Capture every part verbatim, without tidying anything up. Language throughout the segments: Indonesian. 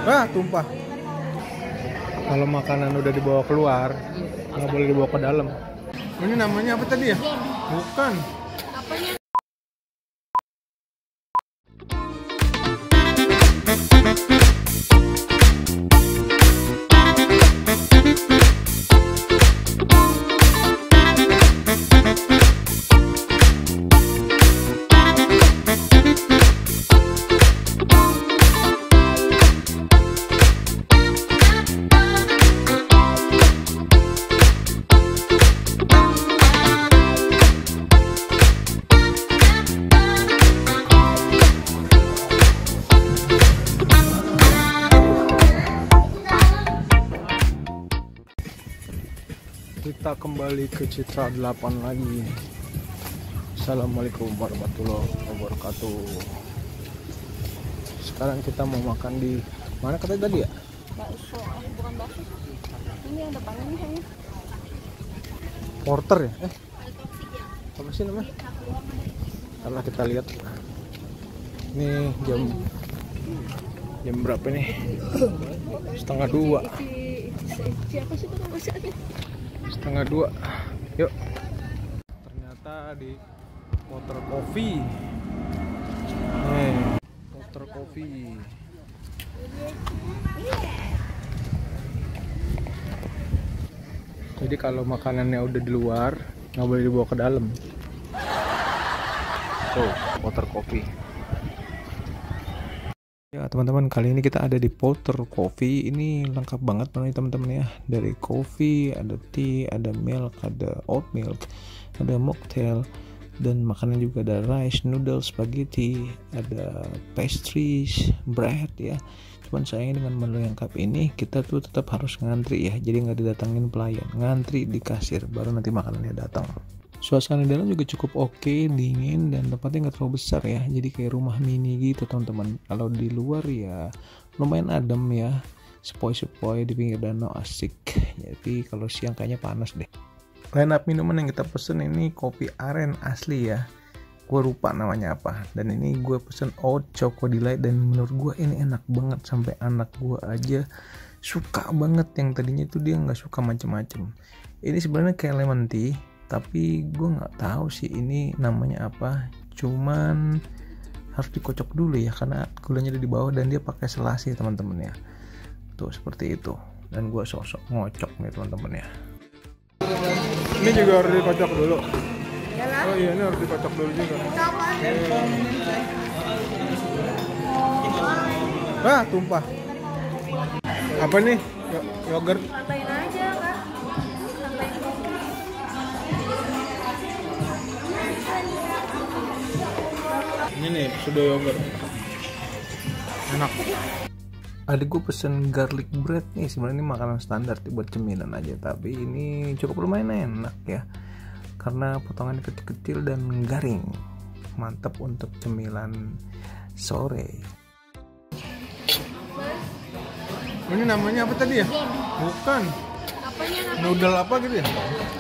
Ah, tumpah. Kalau makanan udah dibawa keluar, nggak boleh dibawa ke dalam. Ini namanya apa tadi ya? Bukan. Kita kembali ke Citra delapan lagi. Assalamualaikum warahmatullahi wabarakatuh. Sekarang kita mau makan di mana katanya tadi ya? Bakso, bukan bakso. Ini yang depan ini kayaknya. Porter ya? Eh, apa sih namanya? Karena kita lihat. Ini jam jam berapa nih? Setengah dua. Siapa sih tuh masaknya? Setengah dua. Yuk. Ternyata di Porter Coffee. Nih, Porter Coffee. Jadi kalau makanannya udah di luar, nggak boleh dibawa ke dalam. Tuh, Porter Coffee. Ya teman-teman, kali ini kita ada di Porter Coffee. Ini lengkap banget nih teman-teman ya. Dari coffee, ada tea, ada milk, ada oat milk, ada mocktail, dan makanan juga ada rice, noodles, spaghetti, ada pastries, bread ya. Cuman sayangnya dengan menu lengkap ini kita tuh tetap harus ngantri ya. Jadi nggak didatangin pelayan, ngantri di kasir baru nanti makanannya datang. Suasana di dalam juga cukup oke, dingin, dan tempatnya nggak terlalu besar ya. Jadi kayak rumah mini gitu teman-teman. Kalau di luar ya lumayan adem ya, sepoi-sepoi di pinggir danau, asik. Jadi kalau siang kayaknya panas deh. Line up minuman yang kita pesen ini kopi aren asli ya. Gue lupa namanya apa. Dan ini gue pesen oat choco delight, dan menurut gue ini enak banget. Sampai anak gue aja suka banget. Yang tadinya itu dia nggak suka macem-macem. Ini sebenarnya kayak lemon tea, tapi gue nggak tahu sih ini namanya apa. Cuman harus dikocok dulu ya, karena gulanya ada di bawah dan dia pakai selasi teman-teman ya. Tuh seperti itu. Dan gue sok-sok ngocok nih teman-teman ya. Ini juga harus dikocok dulu. Yalah. Oh iya, ini harus dikocok dulu juga. Ah, tumpah. Apa nih? Yogurt. Tambahin aja kak. Tambahin kopi. Ini nih sudah yogurt, enak. Adik gue pesen garlic bread nih. Sebenarnya ini makanan standar buat cemilan aja, tapi ini cukup lumayan enak ya, karena potongannya kecil-kecil dan garing. Mantap untuk cemilan sore. Ini namanya apa tadi ya? Bukan. Apanya namanya? Noodle apa gitu ya?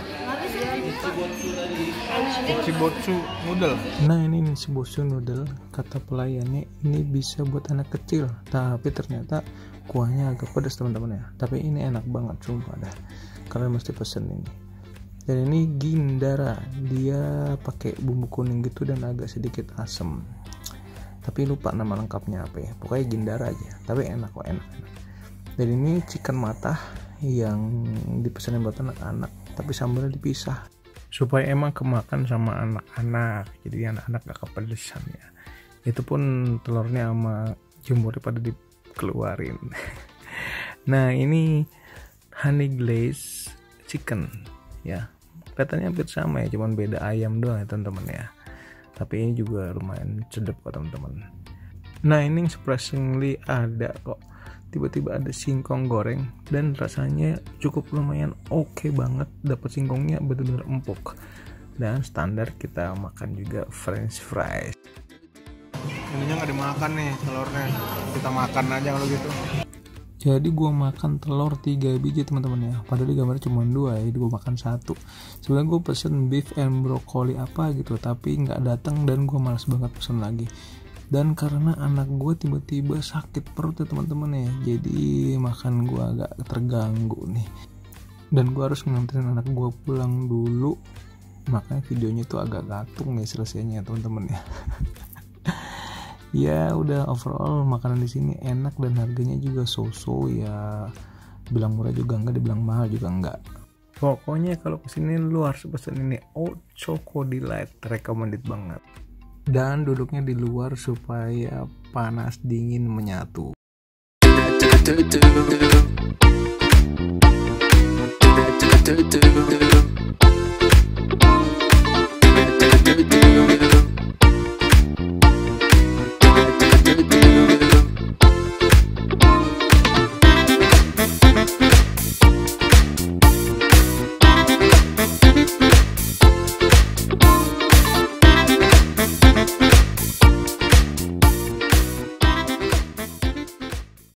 Shibotsu noodle. Nah ini nih Shibotsu noodle, kata pelayannya ini bisa buat anak kecil, tapi ternyata kuahnya agak pedas teman-teman ya. Tapi ini enak banget sumpah dah, kalian mesti pesen ini. Dan ini Gindara, dia pakai bumbu kuning gitu dan agak sedikit asem. Tapi lupa nama lengkapnya apa ya. Pokoknya Gindara aja. Tapi enak kok, enak. Dan ini chicken matah yang dipesanin buat anak-anak, tapi sambalnya dipisah supaya emang kemakan sama anak-anak, jadi anak-anak gak kepedesan ya. Itu pun telurnya sama jumurnya pada dikeluarin. Nah ini honey glaze chicken ya, kelihatannya hampir sama ya, cuman beda ayam doang ya teman-teman ya. Tapi ini juga lumayan sedap kok teman-teman. Nah ini surprisingly ada kok, tiba-tiba ada singkong goreng dan rasanya cukup lumayan oke okay banget. Dapat singkongnya benar-benar empuk, dan standar kita makan juga french fries. Ininya nggak dimakan nih telurnya, kita makan aja kalau gitu. Jadi gue makan telur tiga biji teman-teman ya, padahal di gambarnya cuma dua ya, gue makan satu. Sebenarnya gue pesen beef and broccoli apa gitu, tapi nggak datang dan gue malas banget pesen lagi. Dan karena anak gue tiba-tiba sakit perut ya teman-teman ya, jadi makan gue agak terganggu nih. Dan gue harus nganterin anak gue pulang dulu, makanya videonya tuh agak gantung nih selesainya teman-teman ya. Ya udah, overall makanan di sini enak dan harganya juga so-so ya. Bilang murah juga enggak, dibilang mahal juga enggak. Pokoknya kalau kesini lu harus pesen ini Old Choco Delight, recommended banget. Dan duduknya di luar supaya panas dingin menyatu.